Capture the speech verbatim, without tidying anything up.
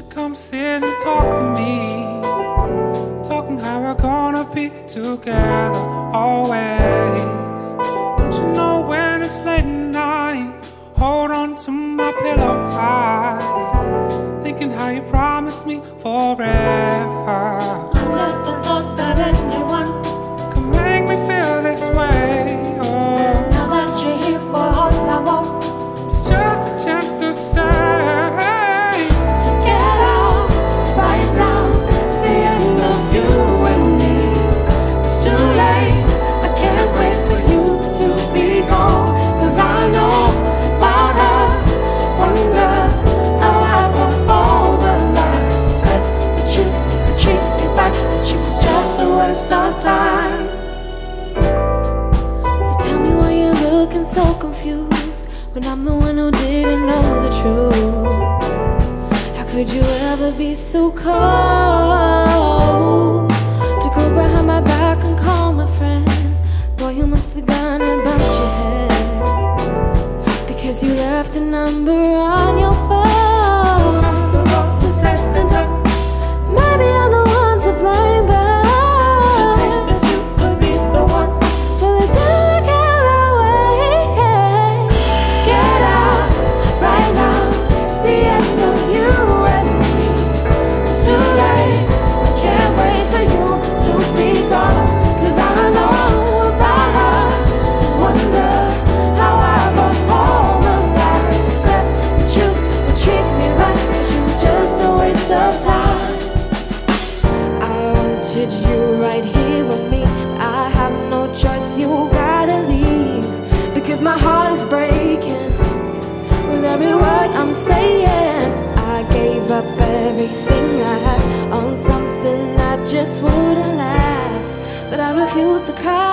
you come sit and talk to me? Talking how we're gonna be together always. Don't you know when it's late at night, hold on to my pillow tight, thinking how you promised me forever. I never thought that anyone could make me feel this way. Oh, now that you're here, boy, all I want it's just a chance to say, get out right now. It's the end of you and me. It's too late, I can't wait for you to be gone. Cause I know about her, wonder how I got all the lies I said that you would treat me right. She was just a waste of time. So tell me why you're looking so confused when I'm the one who didn't know the truth. How could you ever be so cold to go behind my back and call my friend? Boy, you must have gone and bumped your head because you left a number on your phone. The road was set and done. Maybe I'm the one to blame, but You think that you could be the one? well, it didn't work out that way. Get out right now. It's the end of you and me. It's too late, I can't wait for you to be gone. Cause I know about her, wonder how I got all the lies you said that you would treat me right. But you were just a waste of time. I wanted you right here with me, but I have no choice, you gotta leave. Because my heart is breaking with every word I'm saying. I gave up everything I had on something that just wouldn't last, but I refuse to cry.